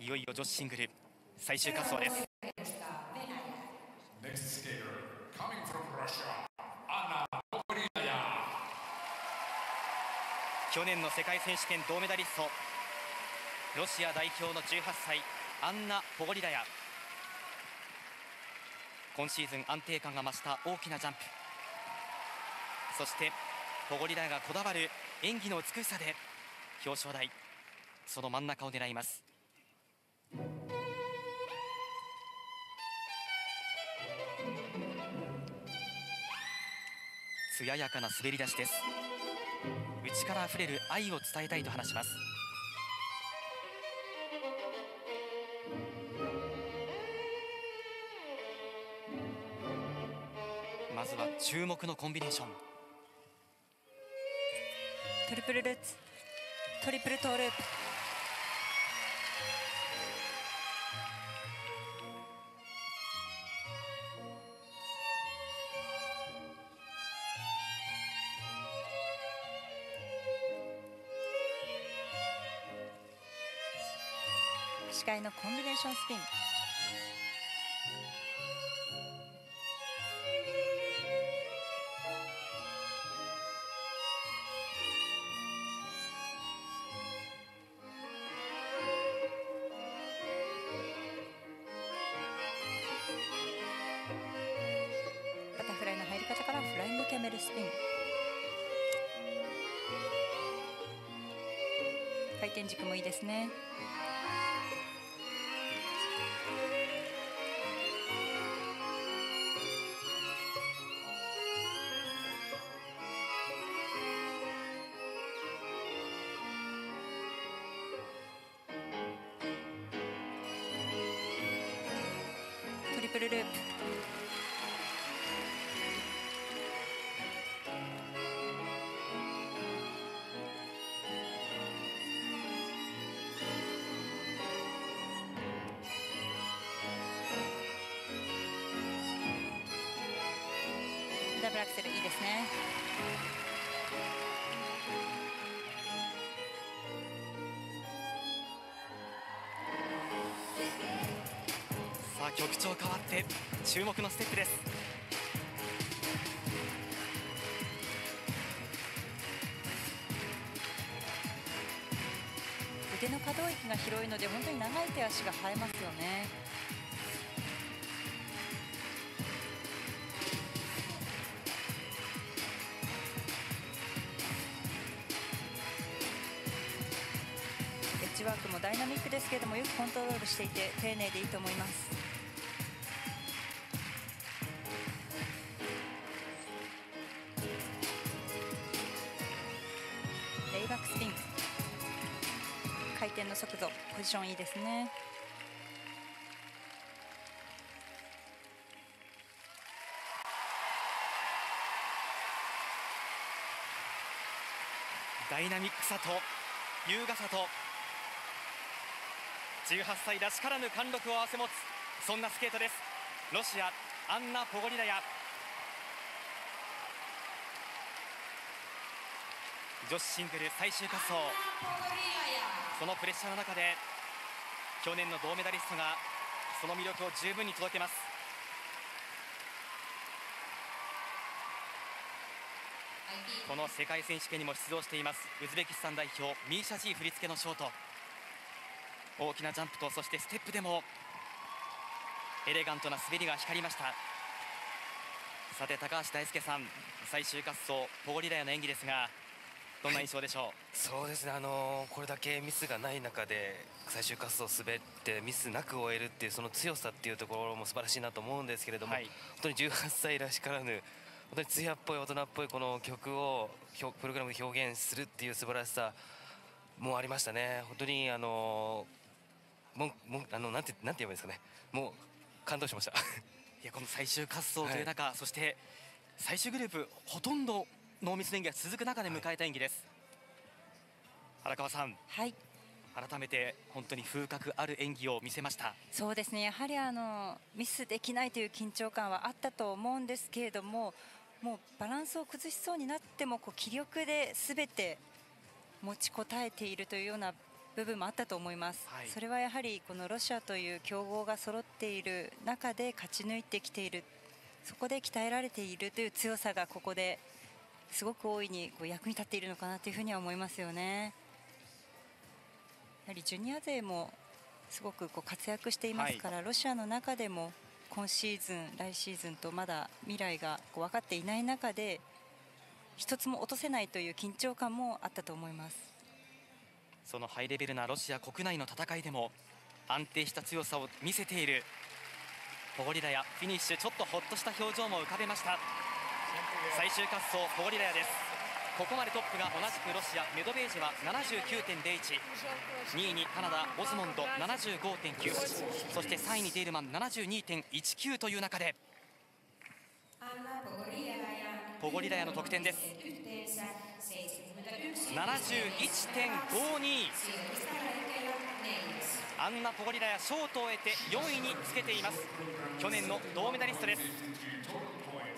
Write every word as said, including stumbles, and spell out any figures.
いよいよ女子シングル最終滑走です。去年の世界選手権銅メダリスト、ロシア代表のじゅうはっさいアンナ・ポゴリラヤ。今シーズン安定感が増した大きなジャンプ、そしてポゴリラヤがこだわる演技の美しさで表彰台、その真ん中を狙います。艶やかな滑り出しです。内からあふれる愛を伝えたいと話します。まずは注目のコンビネーション。 トリプルルッツ、トリプルトーループ。視界のコンビネーションスピン。バタフライの入り方からフライングキャメルスピン。回転軸もいいですね。トリプルループ。ダブルアクセルいいですね。 さあ曲調変わって注目のステップです。 腕の可動域が広いので本当に長い手足が生えますよね。エッジワークもダイナミックですけれどもよくコントロールしていて丁寧でいいと思います。レイバックスピン。回転の速度、ポジションいいですね。 ダイナミックさと優雅さとじゅうはっさいらしからぬ貫禄を併せ持つ、そんなスケートです。ロシアアンナ・ポゴリラヤ。女子シングル最終滑走、そのプレッシャーの中で去年の銅メダリストがその魅力を十分に届けます。この世界選手権にも出場していますウズベキスタン代表ミーシャジー振り付けのショート、大きなジャンプとそしてステップでもエレガントな滑りが光りました。さて高橋大輔さん、最終滑走ポゴリラヤの演技ですがどんな印象でしょう。はい、 そうですね、あのー、これだけミスがない中で最終滑走を滑ってミスなく終えるっていうその強さっていうところも素晴らしいなと思うんですけれども、はい、本当にじゅうはっさいらしからぬ本当に艶っぽい大人っぽいこの曲をプログラムで表現するっていう素晴らしさもありましたね。本当にあのー、ももあのなんてなんて言えばいいですかね、もう感動しました。 いやこの最終滑走という中、はい、そして最終グループほとんど濃密な演技が続く中で迎えた演技です。はい、荒川さん、 はい、 改めて本当に風格ある演技を見せました。 そうですね、やはりあのミスできないという緊張感はあったと思うんですけれども、もうバランスを崩しそうになってもこう気力で全て持ちこたえているというような部分もあったと思います、はい、それはやはりこのロシアという強豪が揃っている中で勝ち抜いてきている、そこで鍛えられているという強さがここですごく大いにこう役に立っているのかなというふうには思いますよね。やはりジュニア勢もすごくこう活躍していますから、はい、ロシアの中でも今シーズン来シーズンとまだ未来がこう分かっていない中で一つも落とせないという緊張感もあったと思います。 そのハイレベルなロシア国内の戦いでも安定した強さを見せているポゴリラヤ。フィニッシュちょっとほっとした表情も浮かべました。最終滑走ポゴリラヤです。ここまでトップが同じくロシアメドベージェは ななじゅうきゅうてんゼロいち、 にいにカナダオズモンド ななじゅうごてんきゅう、 そしてさんいにデールマン ななじゅうにてんいちきゅう という中でポゴリラヤの得点です。 ななじゅういちてんごに。 アンナ・ポゴリラヤショートを終えてよんいにつけています。去年の銅メダリストです。